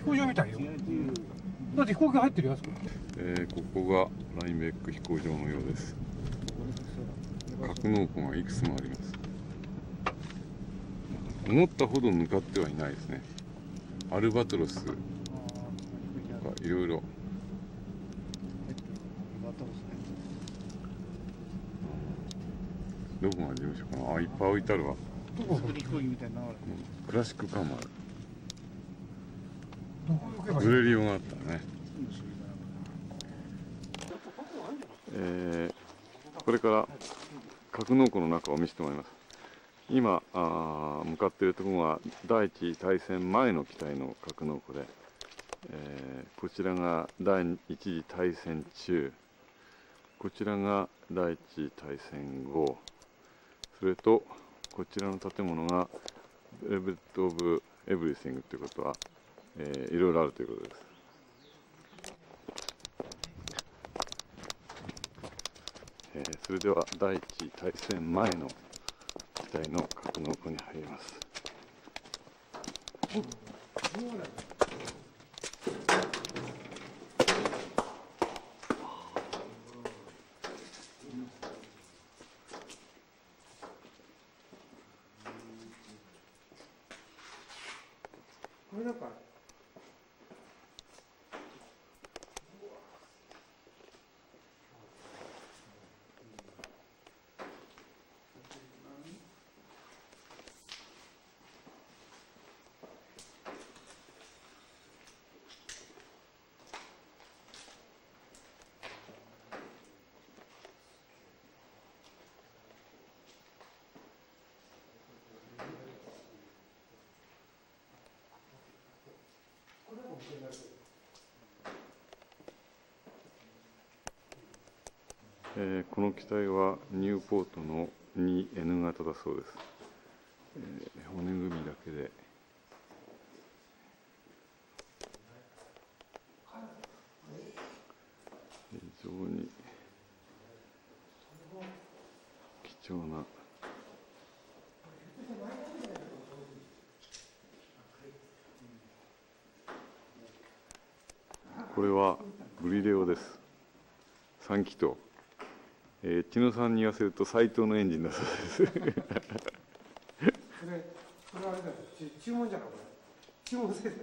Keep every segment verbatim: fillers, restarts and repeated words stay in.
飛行場みたいよ。だって飛行機入ってるやつ。 えー、ここがラインベック飛行場のようです。格納庫がいくつもあります。思ったほど向かってはいないですね。アルバトロスとかいろいろ。どこが事務所かな。あ、いっぱい置いてあるわ。クラシックカーもある。グレリオがあったね。えー、これから格納庫の中を見せてもらいます。今あ向かっているところが第一次大戦前の機体の格納庫で、えー、こちらが第一次大戦中、こちらが第一次大戦後、それとこちらの建物がベルベット・オブ・エブリシングということは、えー、いろいろあるということです。えー、それでは第一次大戦前の機体の格納庫に入ります。 これなんかえー、この機体はニューポートの にエヌ 型だそうです。えー、骨組みだけで非常に貴重な。これはグリレオです。さん気筒。えー、千野さんに言わせると斎藤のエンジンだそうです。それ、それあれあれだよ。注文じゃなくて、注文せずに。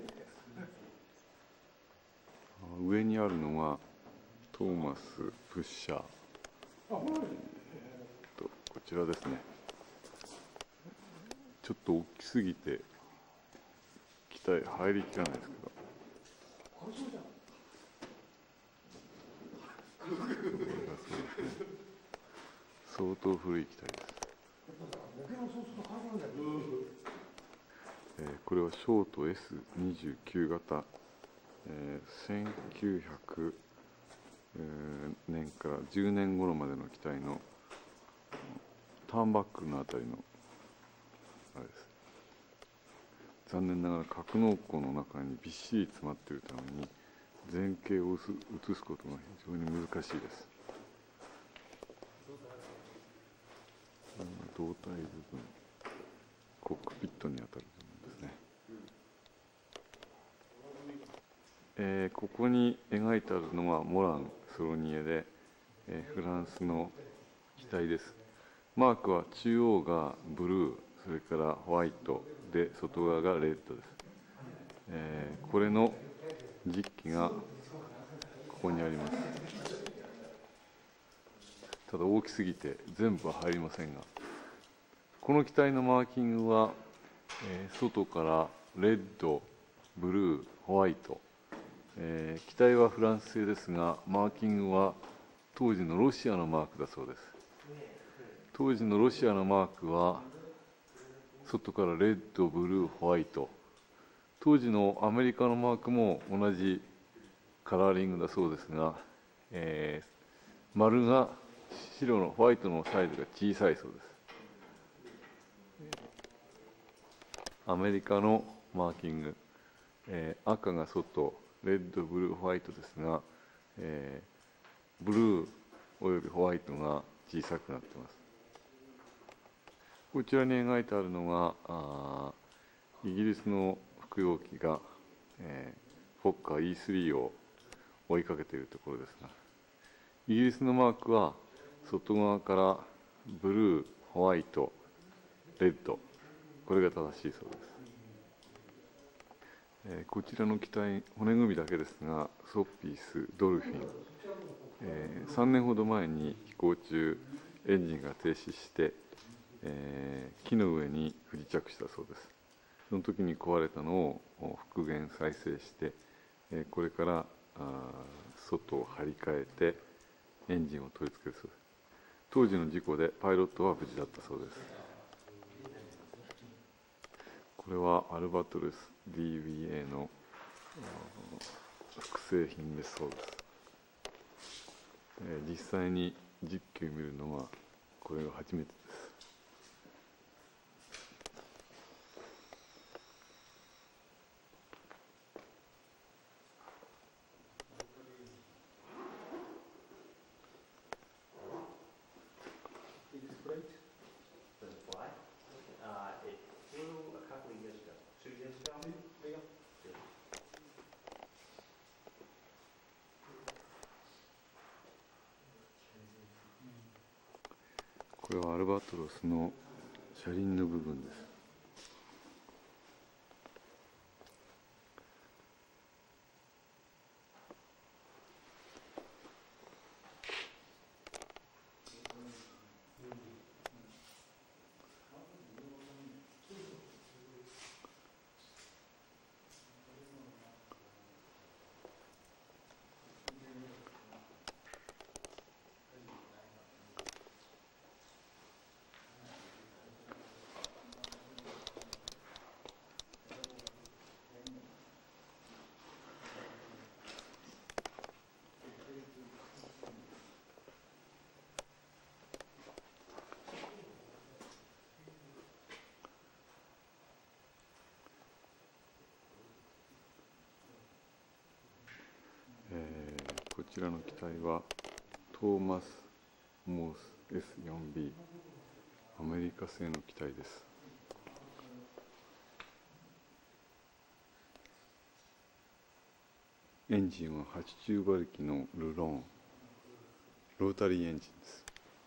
上にあるのがトーマス・プッシャー。あ、 ほら。 とこちらですね。ちょっと大きすぎて機体入りきらないですけど。相当古い機体です。えー、これはショート エスにじゅうきゅう 型、えー、せんきゅうひゃくねんからじゅうねん頃までの機体のターンバックのあたりのあれです。残念ながら格納庫の中にびっしり詰まっているために前景を映すことが非常に難しいです。胴体部分、コックピットにあたる部分ですね。えー、ここに描いてあるのがモラン・ソロニエで、えー、フランスの機体です。マークは中央がブルー、それからホワイトで外側がレッドです。えー、これの実機がここにあります。ただ大きすぎて全部は入りませんが、この機体のマーキングは、えー、外からレッド、ブルー、ホワイト、えー、機体はフランス製ですが、マーキングは当時のロシアのマークだそうです。当時のロシアのマークは外からレッド、ブルー、ホワイト。当時のアメリカのマークも同じカラーリングだそうですが、えー、丸が白のホワイトのサイズが小さいそうです。アメリカのマーキング、えー、赤が外、レッド、ブルー、ホワイトですが、えー、ブルーおよびホワイトが小さくなっています。こちらに描いてあるのが、あイギリスの服用機が、 えー、フォッカー イースリー を追いかけているところですが、イギリスのマークは外側からブルー、ホワイト、レッド、これが正しいそうです。えー、こちらの機体、骨組みだけですが、ソッピース、ドルフィン、えー、さんねんほど前に飛行中、エンジンが停止して、えー、木の上に不時着したそうです。その時に壊れたのを復元再生して、えー、これからあ外を張り替えてエンジンを取り付けるそうです。当時の事故でパイロットは無事だったそうです。これはアルバトルス ディービーエー の複製品ですそうです。えー、実際に実機を見るのはこれが初めてです。これはアルバトロスの車輪の部分です。えー、こちらの機体はトーマス・モース エスフォービー、 アメリカ製の機体です。エンジンははちじゅうばりきのルローン、ロータリーエンジンです。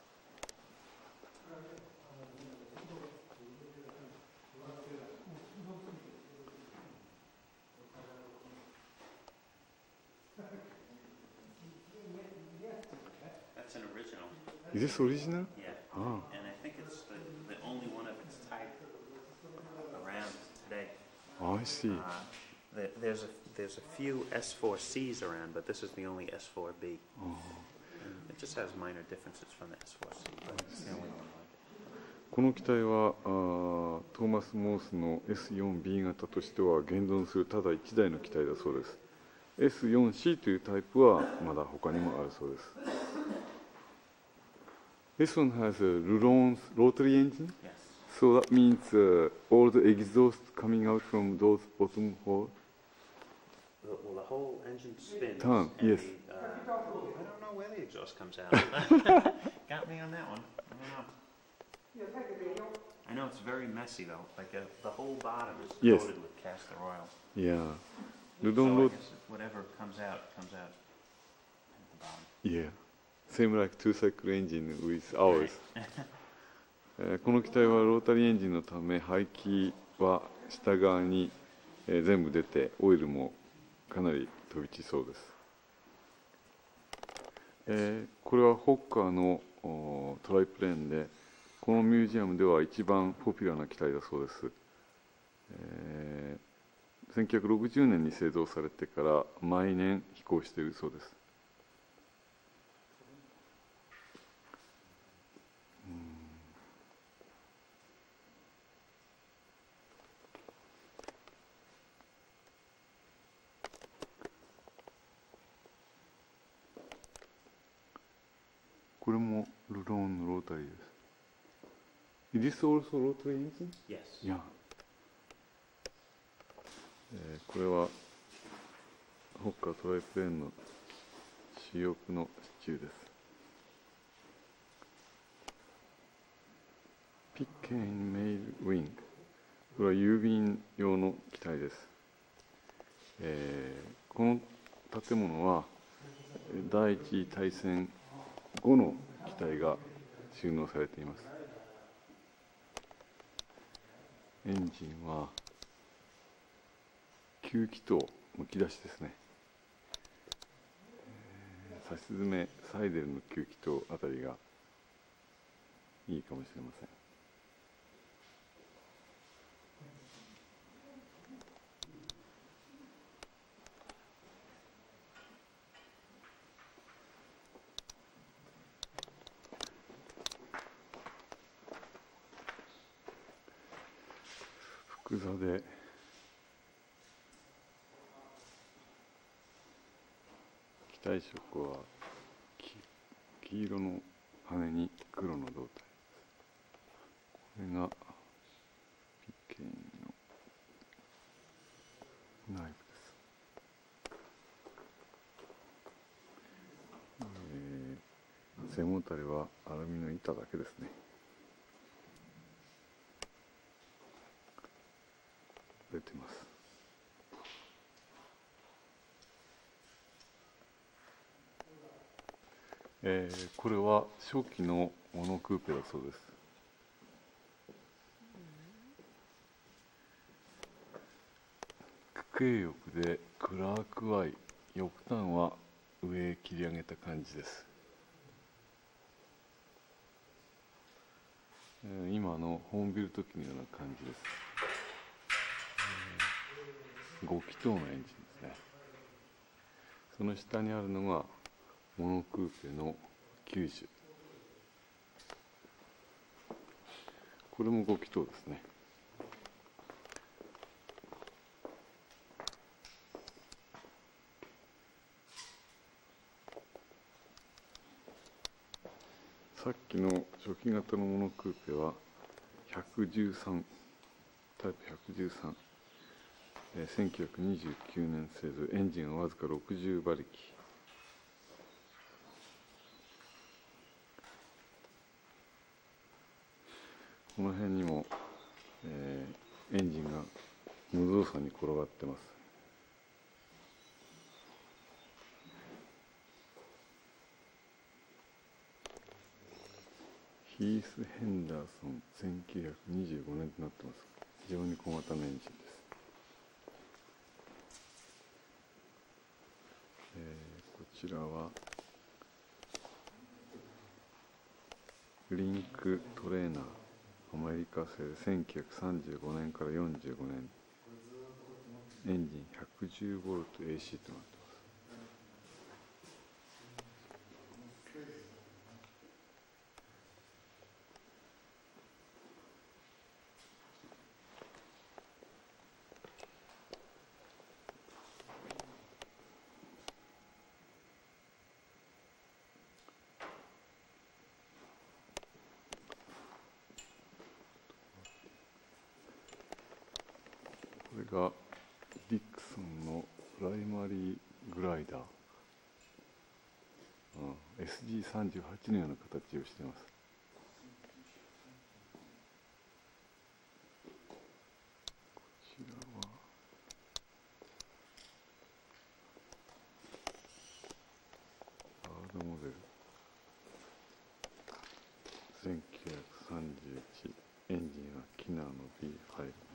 That's an original. Is this original? Yeah. Ah. And I think it's the, the only one of its type around today. I see. Uh, the, there's a there's a few S four Cs around, but this is the only S four B. Oh. And it just has minor differences from the S four C, but it's the only one like it. この機体はあートーマス・モースの エスフォービー 型としては現存するただいちだいの機体だそうです。エスフォーシー というタイプはまだ他にもあるそうです。This one has a Roulant rotary engine, Yes. so that means uh, all the exhaust coming out from those bottom holes. The, well, the whole engine spins. Turn, and yes. The, uh, I don't know where the exhaust comes out. Got me on that one. I don't know. I know it's very messy though. Like uh, the whole bottom is Yes. coated with castor oil. Yeah. So Roulant I rot- guess whatever comes out comes out at the bottom. Yeah. Same like two-cycle engine with ours. えーこの機体はロータリーエンジンのため排気は下側に、えー全部出てオイルもかなり飛び散そうです。えーこれはホッカーのおートライプレーンで、このミュージアムでは一番ポピュラーな機体だそうです。えーせんきゅうひゃくろくじゅうねんに製造されてから毎年飛行しているそうです。これもルローンのロータリーです。Is this also rotary engine? Yes. Yeah. えーこれはホッカートライプレーンの主翼の支柱です。ピッケンメイルウィング。これは郵便用の機体です。 えーこの建物は第一次大戦後の機体が収納されています。エンジンはきゅう気筒むき出しですね。えー、さしずめサイデルのきゅう気筒あたりがいいかもしれません。複座で機体色は 黄, 黄色の羽に黒の胴体です。これがピケインの内部です。えー、背もたれはアルミの板だけですね。出てます。えー、これは初期のモノクーペだそうです。区形翼でクラークアイ、翼端は上へ切り上げた感じです。えー、今のホーンビルト機のような感じです。ご気筒のエンジンですね。その下にあるのがモノクーペのきゅうじゅう。これもご気筒ですね。さっきの初期型のモノクーペはひゃくじゅうさん、タイプひゃくじゅうさん、えー、せんきゅうひゃくにじゅうきゅうねん製造、エンジンはわずかろくじゅう馬力。この辺にも、えー、エンジンが無造作に転がってます。ヒース・ヘンダーソンせんきゅうひゃくにじゅうごねんとなってます。非常に小型のエンジンです。えー、こちらはリンクトレーナー、アメリカ製でせんきゅうひゃくさんじゅうごねんからよんじゅうごねん、エンジン ひゃくじゅうボルトエーシー となっています。これがディックソンのプライマリーグライダー、うん、エスジーさんじゅうはち のような形をしています。こちらはハードモデルせんきゅうひゃくさんじゅういち、エンジンはキナーの ビーファイブ。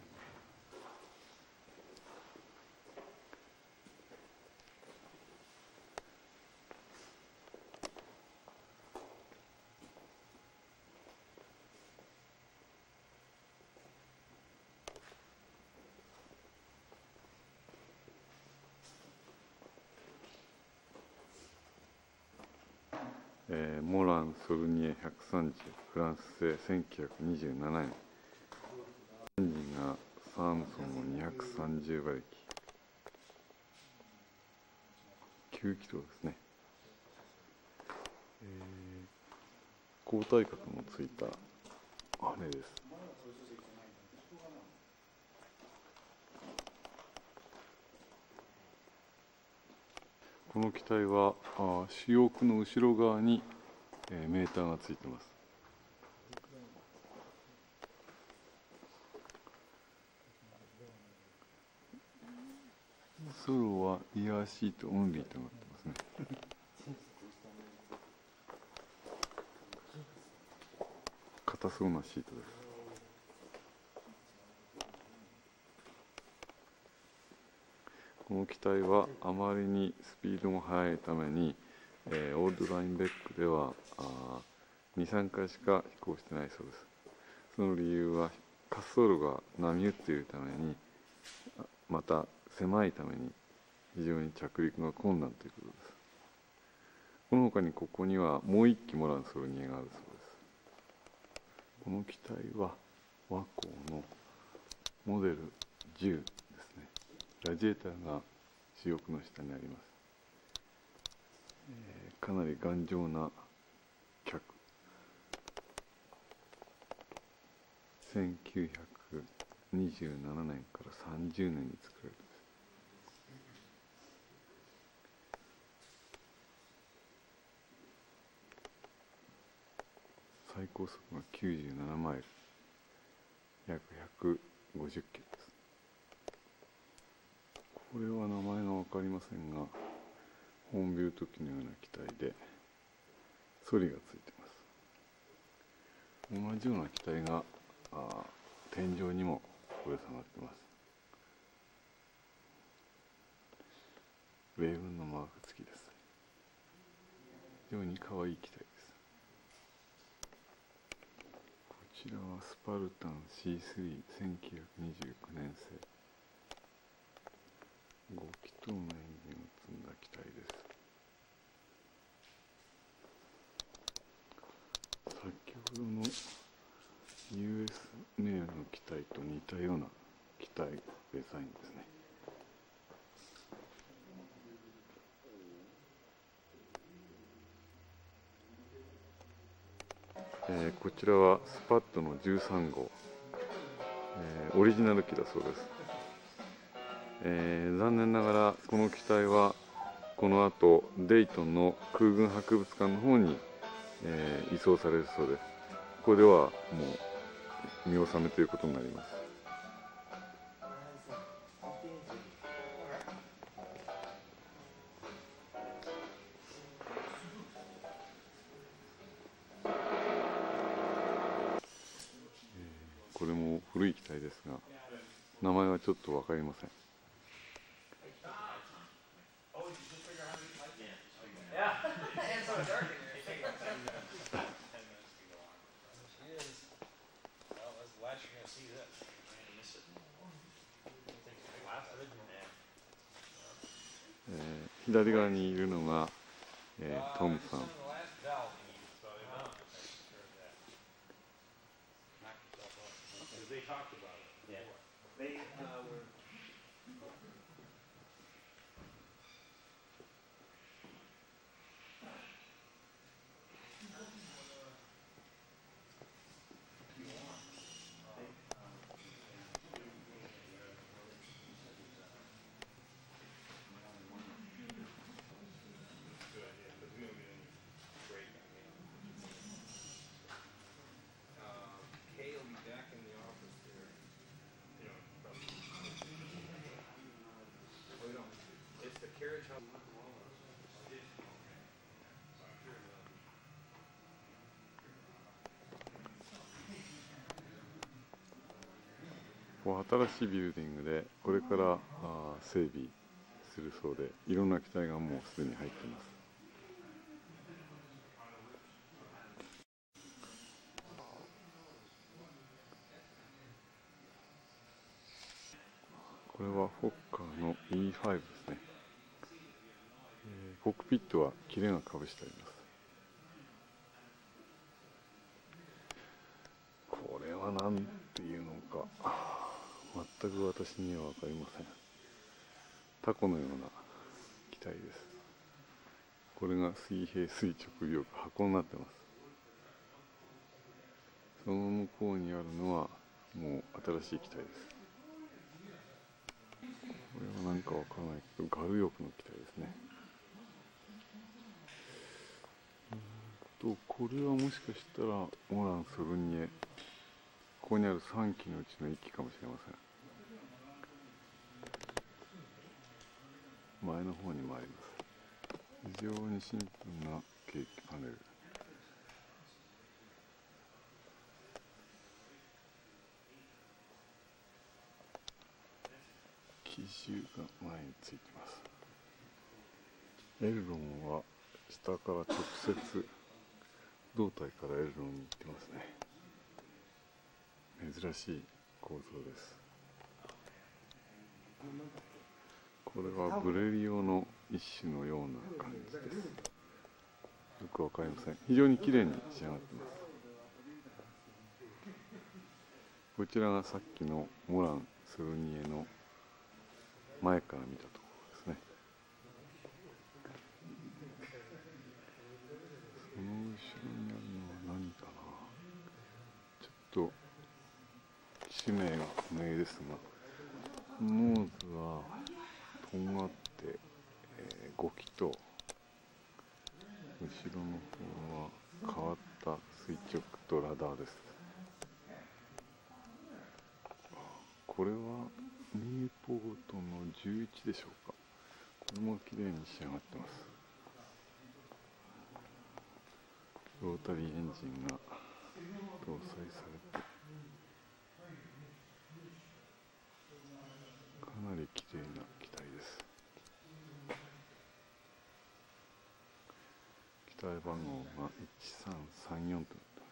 えー、モラン・ソルニエひゃくさんじゅう、フランス製せんきゅうひゃくにじゅうななねん。エンジンがサームソンのにひゃくさんじゅう馬力。きゅう気筒ですね。えー、交代角のついた羽です。この機体はあ主翼の後ろ側に、えー、メーターがついています。 ソロはイヤーシートオンリーとなってますね。硬そうなシートです。この機体はあまりにスピードが速いために、えー、オールドラインベックではに、さんかいしか飛行してないそうです。その理由は滑走路が波打っているために、また狭いために非常に着陸が困難ということです。この他にここにはもう一機モランソルニエがあるそうです。この機体は和光のモデルじゅうですね。ラジエーターが主翼の下にあります。えー、かなり頑丈な脚。せんきゅうひゃくにじゅうななねんからさんじゅうねんに作られた。最高速がきゅうじゅうななマイル、約ひゃくごじゅっキロです。これは名前が分かりませんが、ホーンビルト機のような機体でソリがついています。同じような機体があ天井にもぶら下がっています。米軍のマーク付きです。非常に可愛い機体です。こちらはスパルタン シースリー、せんきゅうひゃくにじゅうきゅうねん製。ご気筒のエンジンを積んだ機体です。先ほどの ユーエス メールの機体と似たような機体デザインですね。えー、こちらはスパッドのじゅうさん号、えー、オリジナル機だそうです。えー、残念ながらこの機体はこの後デイトンの空軍博物館の方に、えー、移送されるそうです。ここではもう見納めということになります。これも古い機体ですが、名前はちょっと分かりません。えー、左側にいるのが、えー、トムさん。新しいビルディングでこれからあ整備するそうで、いろんな機体がもうすでに入っています。これはフォッカーの イーファイブ ですね。えー、コックピットは切れがかぶしてあります。これは何ていうのか全く私には分かりません。タコのような機体です。これが水平垂直尾翼箱になってます。その向こうにあるのはもう新しい機体です。これは何かわからないけどガル翼の機体ですね。うんとこれはもしかしたらモラン・ソルニエ、ここにあるさん機のうちのいっ機かもしれません。 前の方に参ります。非常にシンプルなケーキパネル。機種が前についてます。エルロンは下から直接胴体からエルロンに行ってますね。珍しい構造です。これはブレリオの一種のような感じです。よくわかりません。非常に綺麗に仕上がっています。こちらがさっきのモラン・ソルニエの前から見たところですね。その後ろにあるのは何かな。ちょっと地名が不明ですが、ノーズはとんがって、えー、ごきと、後ろの方は変わった垂直とラダーです。これはニューポートのじゅういちでしょうか。これもきれいに仕上がってます。ロータリーエンジンが搭載されて、かなりきれいな機体です。機体番号がいちさんさんよんとなって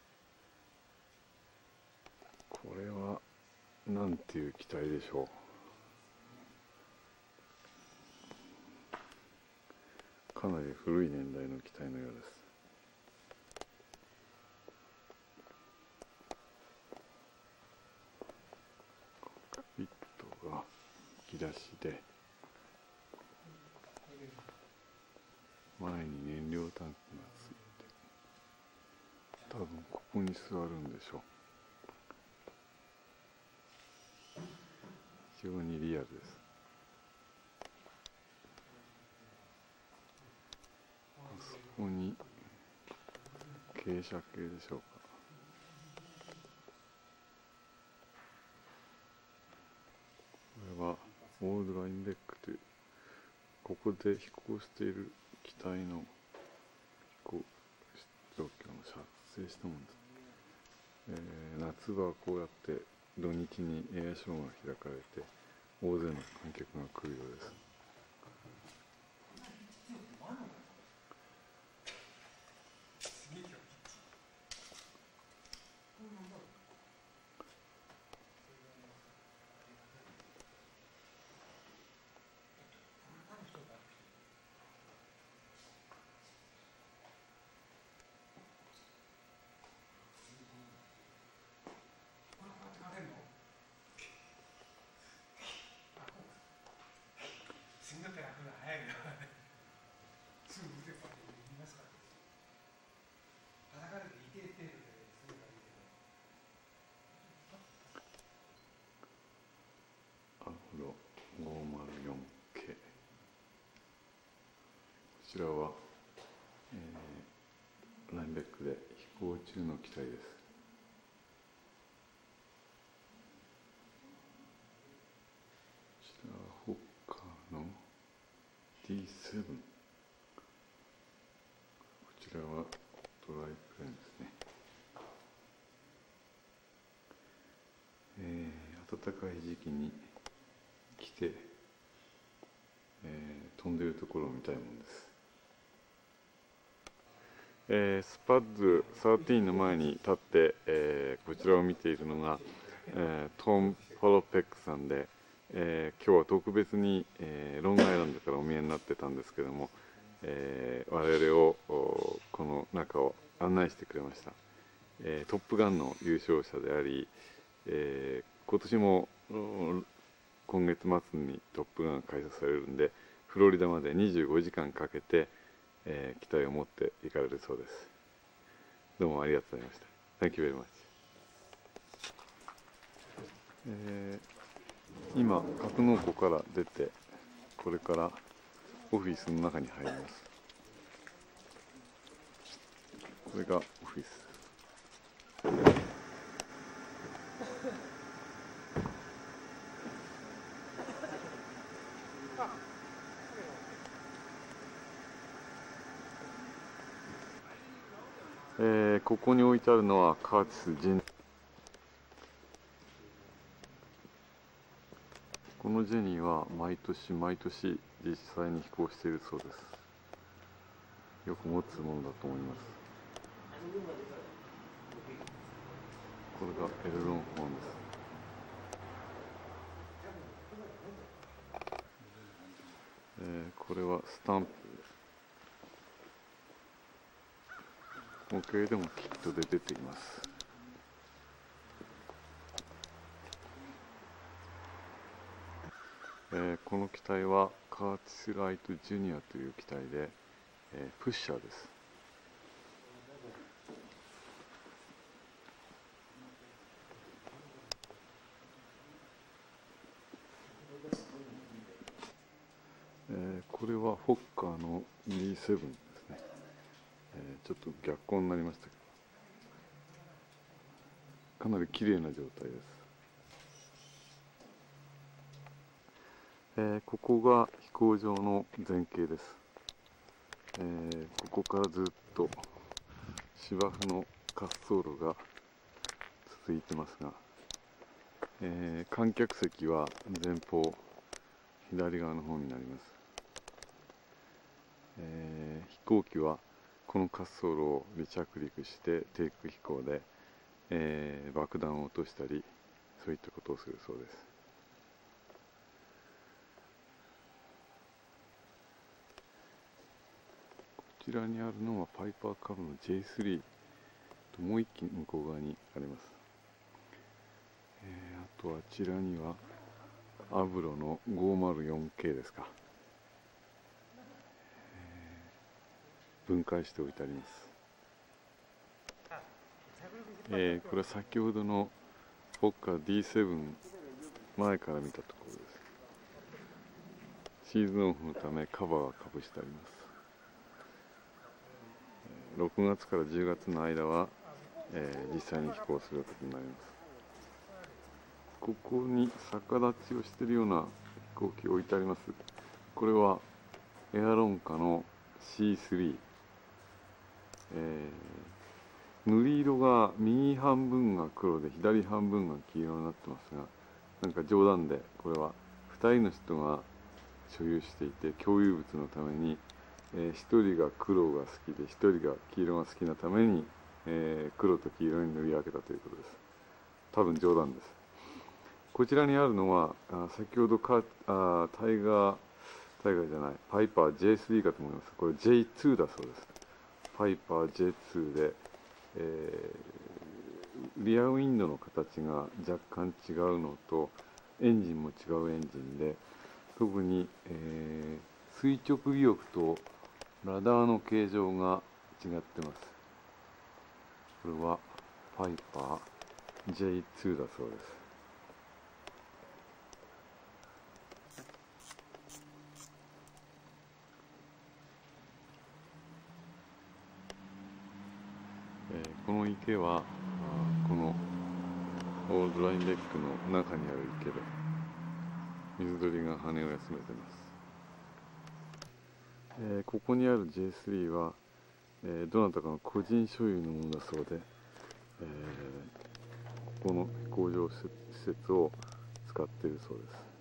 ます。これはなんていう機体でしょう。かなり古い年代の機体のようです。コックピットが引き出しで、前に燃料タンクがついて、多分ここに座るんでしょう。非常にリアルです。あそこに傾斜系でしょうか。これはオールドラインベックという、ここで飛行している機体の飛行状況の撮影したものです。えー、夏はこうやって土日にエアショーが開かれて、大勢の観客が来るようです。アフロ ごーまるよんケー、 こちらは、えー、ラインベックで飛行中の機体です。こちらはホッカーの ディーセブン、 こちらはドライプレーンですね。えー、暖かい時期に来て、えー、飛んでいるところを見たいものです。えー、スパッズじゅうさんの前に立って、えー、こちらを見ているのが、えー、トム・フォロペックさんで、えー、今日は特別に、えー、ロングアイランドからお見えになってたんですけども、えー、我々をこの中を案内してくれました。えー、トップガンの優勝者であり、えー、今年も今月末にトップガンが開催されるんで、フロリダまでにじゅうごじかんかけて、えー、機体を持って行かれるそうです。どうもありがとうございました。Thank you very much。えー、今格納庫から出て、これからオフィスの中に入ります。これがオフィス。 えーここに置いてあるのはカーティスジェニこのジェニーは毎年毎年実際に飛行しているそうです。よく持つものだと思います。これがエルロンホーンです。えーこれはスタンプ模型でもキットで出ています。えーこの機体はカーティス・ライト・ジュニアという機体で、えープッシャーです。えーこれはフォッカーの ディーセブン ですね。えーちょっと逆光になりましたけど、かなり綺麗な状態です。えーここが飛行場の前景です。えーここからずっと芝生の滑走路が続いてますが、えー観客席は前方左側の方になります。えー飛行機はこの滑走路を離着陸して低空飛行で、えー爆弾を落としたりそういったことをするそうです。こちらにあるのはパイパーカブの ジェイスリー ともう一機向こう側にあります。えーあとあちらにはアブロの ごーまるよんケー ですか、えー分解しておいてあります。えーこれは先ほどのフォッカー ディーセブン 前から見たところです。シーズンオフのためカバーがかぶしてあります。ろくがつからじゅうがつの間は、えー実際に飛行することになります。ここに逆立ちをしているような飛行機を置いてあります。これはエアロンカの シースリー、えー塗り色が右半分が黒で左半分が黄色になってますが、なんか冗談でこれはふたりの人が所有していて共有物のために、えー、ひとりが黒が好きでひとりが黄色が好きなために、えー黒と黄色に塗り分けたということです。多分冗談です。こちらにあるのはあ先ほどかあタイガータイガーじゃないパイパー ジェイスリー かと思います。これ ジェイツー だそうです。パイパー ジェイツー で、えーリアウィンドの形が若干違うのとエンジンも違うエンジンで、特に、えー垂直尾翼とラダーの形状が違ってます。これはパイパー ジェイツー だそうです。えーこの池はあこのオールドラインデックの中にある池で水鳥が羽を休めてます。えーここにある ジェイスリー は、えーどなたかの個人所有のものだそうで、えーここの飛行場施設を使っているそうです。